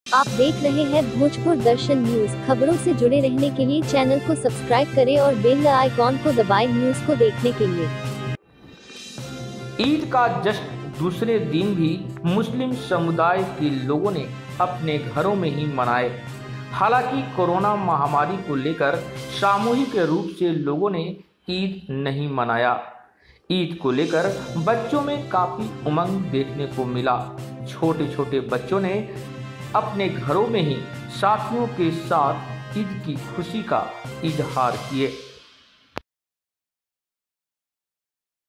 आप देख रहे हैं भोजपुर दर्शन न्यूज। खबरों से जुड़े रहने के लिए चैनल को सब्सक्राइब करें और बेल आइकॉन को दबाएं न्यूज को देखने के लिए। ईद का जश्न दूसरे दिन भी मुस्लिम समुदाय के लोगों ने अपने घरों में ही मनाए। हालांकि कोरोना महामारी को लेकर सामूहिक रूप से लोगों ने ईद नहीं मनाया। ईद को लेकर बच्चों में काफी उमंग देखने को मिला। छोटे छोटे बच्चों ने अपने घरों में ही साथियों के साथ ईद की खुशी का इजहार किए।